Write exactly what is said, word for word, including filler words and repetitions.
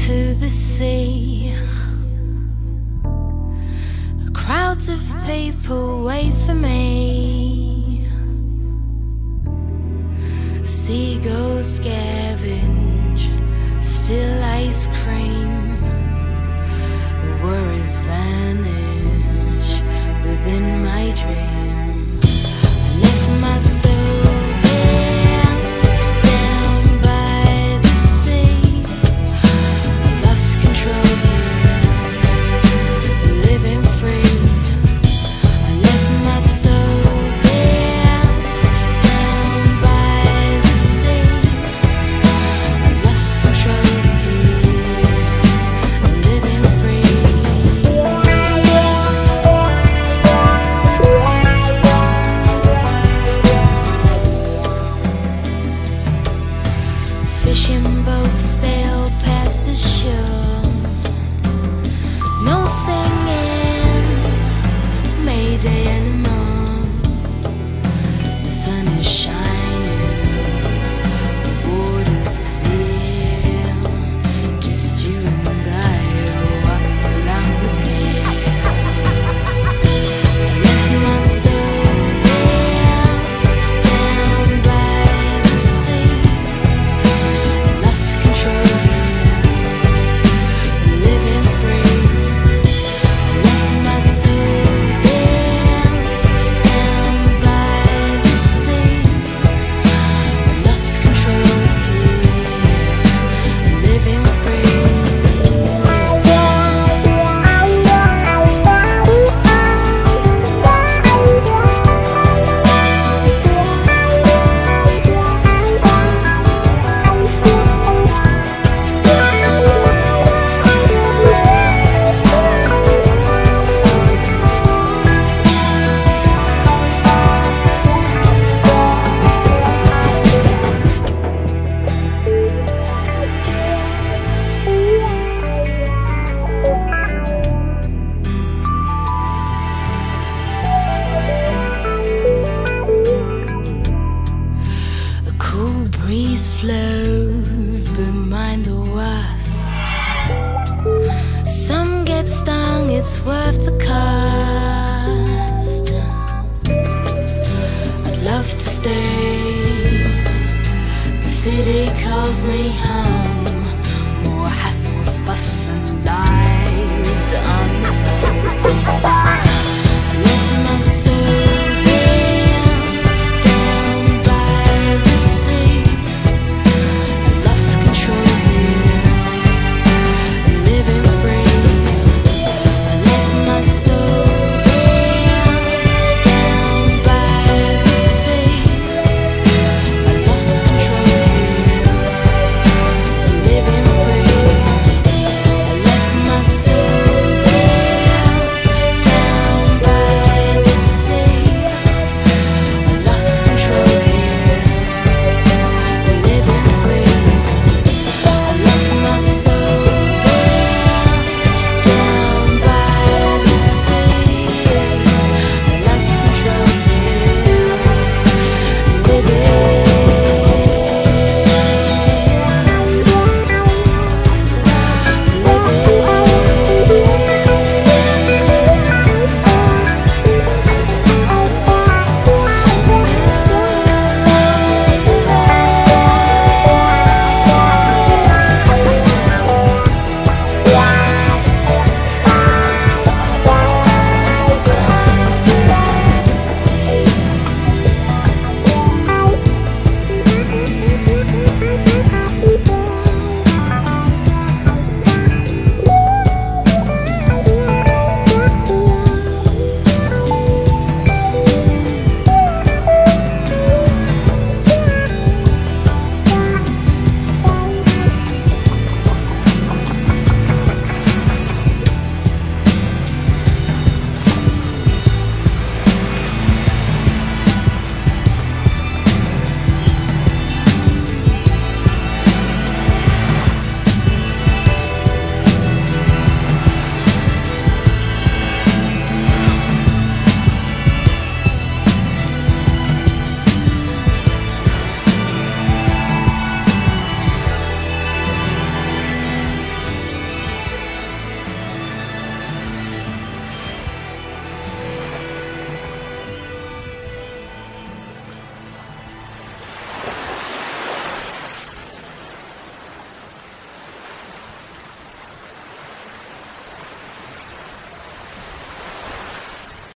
to the sea. Crowds of people wait for me. Seagulls scavenge still ice cream. Worries vanish within my dream. I left my soul there, down by the sea. I lost control here, living free. I left my soul there, down by the sea. I lost control here, living free. Fishing boats sail past the shore. No singing, Mayday anymore. The sun is shining, the water's clear. Just you and I walk along the pier. Left my soul there, down by the sea. Lost control here, living free. Left my soul there, down by the sea. Lost control here, living free. A cool breeze flows, but mind the wasp. Some get stung, it's worth the cost. I'd love to stay, the city calls me home.